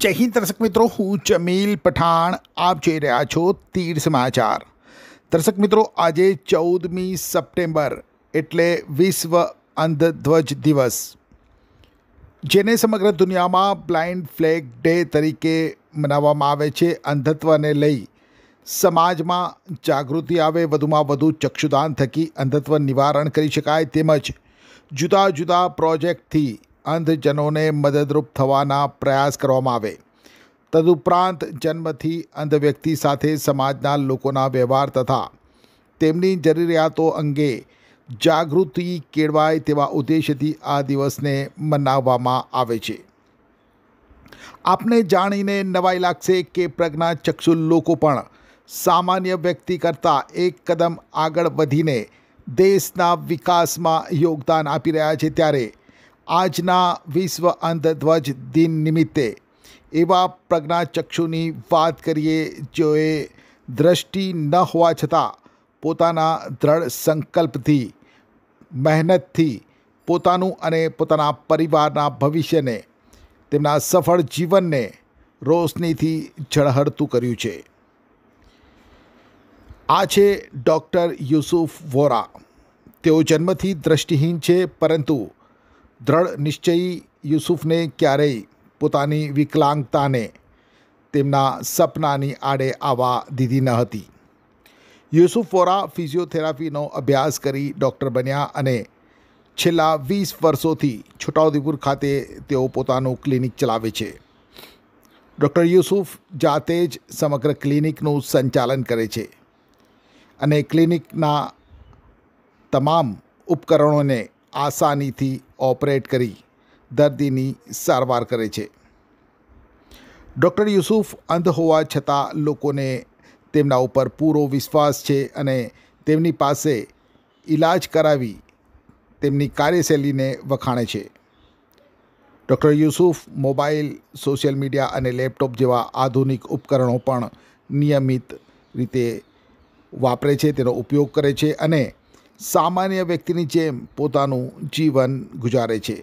જય હિન્દ દર્શક મિત્રો, હું જમીલ પઠાણ. આપ જોઈ રહ્યા છો તીર સમાચાર. દર્શક મિત્રો, આજે 14મી સપ્ટેમ્બર એટલે વિશ્વ અંધધ્વજ દિવસ, જેને સમગ્ર દુનિયામાં બ્લાઇન્ડ ફ્લેગ ડે તરીકે મનાવવામાં આવે છે. અંધત્વને લઈ સમાજમાં જાગૃતિ આવે, વધુમાં વધુ ચક્ષુદાન થકી અંધત્વ નિવારણ કરી શકાય, તેમજ જુદા જુદા પ્રોજેક્ટથી અંધજનોને મદદરૂપ થવાના પ્રયાસ કરવામાં આવે. તદુપરાંત જન્મથી અંધ વ્યક્તિ સાથે સમાજના લોકોના વ્યવહાર તથા તેમની જરૂરિયાતો અંગે જાગૃતિ કેળવાય તેવા ઉદ્દેશ્યથી આ દિવસને મનાવવામાં આવે છે. આપને જાણીને નવાઈ લાગશે કે પ્રજ્ઞાચક્ષુ લોકો પણ સામાન્ય વ્યક્તિ કરતાં એક કદમ આગળ વધીને દેશના વિકાસમાં યોગદાન આપી રહ્યા છે. ત્યારે આજના વિશ્વ અંધધ્વજ દિન નિમિત્તે એવા પ્રજ્ઞાચક્ષુની વાત કરીએ જેઓએ દ્રષ્ટિ ન હોવા છતાં પોતાના દ્રઢ સંકલ્પથી, મહેનતથી પોતાનું અને પોતાના પરિવારના ભવિષ્યને, તેમના સફળ જીવનને રોશનીથી ઝળહળતું કર્યું છે. આ છે ડૉક્ટર યુસુફ વોરા. તેઓ જન્મથી દ્રષ્ટિહીન છે, પરંતુ દ્રઢ નિશ્ચયી યુસુફને ક્યારેય પોતાની વિકલાંગતાને તેમના સપનાની આડે આવવા દીધી ન હતી. યુસુફ વોરા ફિઝિયોથેરાપીનો અભ્યાસ કરી ડૉક્ટર બન્યા અને છેલ્લા 20 વર્ષોથી છોટાઉદેપુર ખાતે તેઓ પોતાનું ક્લિનિક ચલાવે છે. ડૉક્ટર યુસુફ જાતે જ સમગ્ર ક્લિનિકનું સંચાલન કરે છે અને ક્લિનિકના તમામ ઉપકરણોને આસાનીથી ઓપરેટ કરી દર્દીની સારવાર કરે છે. ડૉક્ટર યુસુફ અંધ હોવા છતાં લોકોને તેમના ઉપર પૂરો વિશ્વાસ છે અને તેમની પાસે ઈલાજ કરાવી તેમની કાર્યશૈલીને વખાણે છે. Doctor Yusuf mobile, social media અને લેપટોપ જેવા આધુનિક ઉપકરણો પણ નિયમિત રીતે વાપરે છે, તેનો ઉપયોગ કરે છે અને સામાન્ય વ્યક્તિની જેમ પોતાનું જીવન ગુજારે છે.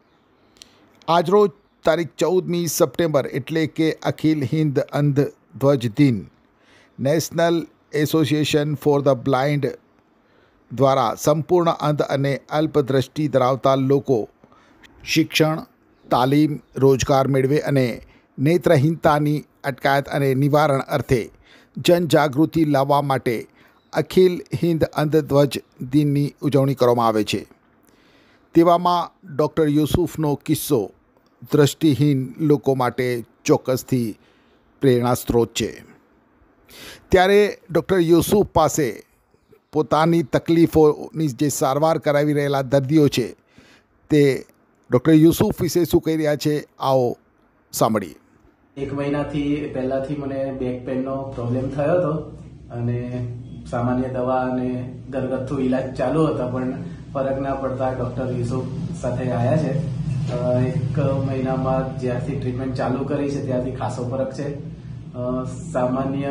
આજરોજ તારીખ 14મી સપ્ટેમ્બર એટલે કે અખિલ હિન્દ અંધધ્વજ દિન national association for the blind દ્વારા સંપૂર્ણ અંધ અને અલ્પદ્રષ્ટિ ધરાવતા લોકો શિક્ષણ, તાલીમ, રોજગાર મેળવે અને નેત્રહીનતાની અટકાયત અને નિવારણ અર્થે જનજાગૃતિ લાવવા માટે અખિલ હિન્દ અંધધ્વજ દિનની ઉજવણી કરવામાં આવે છે. તેવામાં ડૉક્ટર યુસુફનો કિસ્સો દૃષ્ટિહીન લોકો માટે ચોક્કસથી પ્રેરણા સ્ત્રોત છે. ત્યારે ડૉક્ટર યુસુફ પાસે પોતાની તકલીફોની જે સારવાર કરાવી રહેલા દર્દીઓ છે તે ડૉક્ટર યુસુફ વિશે શું કહી રહ્યા છે, આવો સાંભળીએ. 1 મહિનાથી પહેલાંથી મને બેક પેનનો પ્રોબ્લેમ થયો હતો અને સામાન્ય દવા અને ઘરગથ્થુ ઈલાજ ચાલુ હતા, પણ ફરક ના પડતા ડૉક્ટર યુસુફ સાથે આવ્યા છે. 1 મહિનામાં જ્યારથી ટ્રીટમેન્ટ ચાલુ કરી છે ત્યારથી ખાસો ફરક છે. સામાન્ય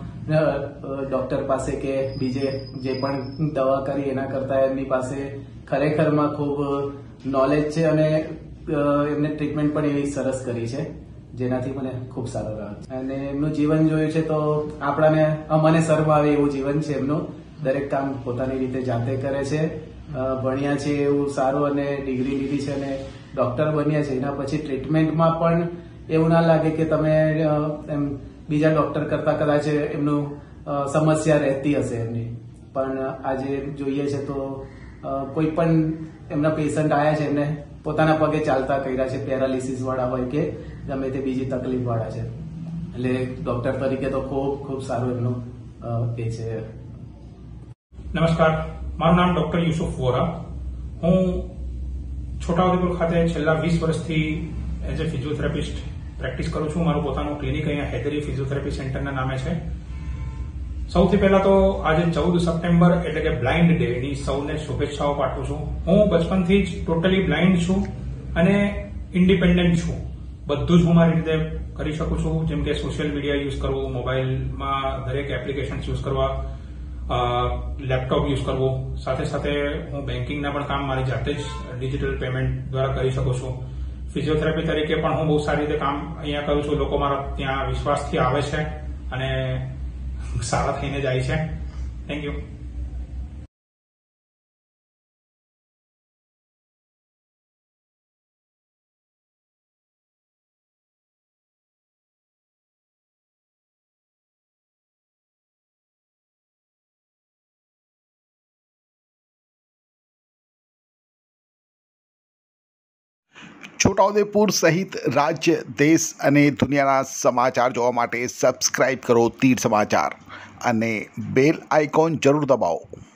ડૉક્ટર પાસે કે બીજે જે પણ દવા કરી એના કરતાં એમની પાસે ખરેખરમાં ખૂબ નોલેજ છે અને એમને ટ્રીટમેન્ટ પણ એવી સરસ કરી છે, જેનાથી મને ખૂબ સારો રહ્યો. અને એમનું જીવન જોયું છે તો મને શરમ આવે એવું જીવન છે એમનું. દરેક કામ પોતાની રીતે જાતે કરે છે. ભણ્યા છે એવું સારું અને ડિગ્રી લીધી છે અને ડૉક્ટર બન્યા છે. એના પછી ટ્રીટમેન્ટમાં પણ એવું ના લાગે કે તમે એમ બીજા ડૉક્ટર કરતાં કદાચ એમનું સમસ્યા રહેતી હશે એમની. પણ આજે જોઈએ છે તો કોઈ પણ એમના પેશન્ટ આવ્યા છે એમને પોતાના પગે ચાલતા કર્યા છે, પેરાલિસિસ વાળા હોય કે ગમે તે બીજી તકલીફ વાળા છે. એટલે ડોક્ટર તરીકે તો ખૂબ ખૂબ સારું એમનું એ છે. નમસ્કાર, મારું નામ ડોક્ટર યુસુફ વોરા. હું છોટાઉદેપુર ખાતે છેલ્લા 20 વર્ષથી એઝ એ ફિઝિયોથેરાપિસ્ટ પ્રેક્ટિસ કરું છું. મારું પોતાનું ક્લિનિક અહીંયા હૈદરી ફિઝિયોથેરાપી સેન્ટરના નામે છે. સૌથી પહેલા તો આજે 14 સપ્ટેમ્બર એટલે કે બ્લાઇન્ડ ડે ની સૌને શુભેચ્છાઓ પાઠવું છું. હું બચપનથી જ ટોટલી બ્લાઇન્ડ છું અને ઇન્ડિપેન્ડન્ટ છું. બધું જ હું મારી રીતે કરી શકું છું, જેમ કે સોશિયલ મીડિયા યુઝ કરવું, મોબાઈલમાં દરેક એપ્લિકેશન્સ યુઝ કરવા, લેપટોપ યુઝ કરવું, સાથે સાથે હું બેન્કિંગના પણ કામ મારી જાતે જ ડિજિટલ પેમેન્ટ દ્વારા કરી શકું છું. ફિઝિયોથેરાપી તરીકે પણ હું બહુ સારી રીતે કામ અહીંયા કરું છું. લોકો મારા ત્યાં વિશ્વાસથી આવે છે અને સારા થઈને જાય છે. Thank you. છોટાઉદેપુર સહિત રાજ્ય, દેશ અને દુનિયાના સમાચાર જોવા માટે સબસ્ક્રાઇબ કરો તીર સમાચાર અને બેલ આઇકોન જરૂર દબાવો.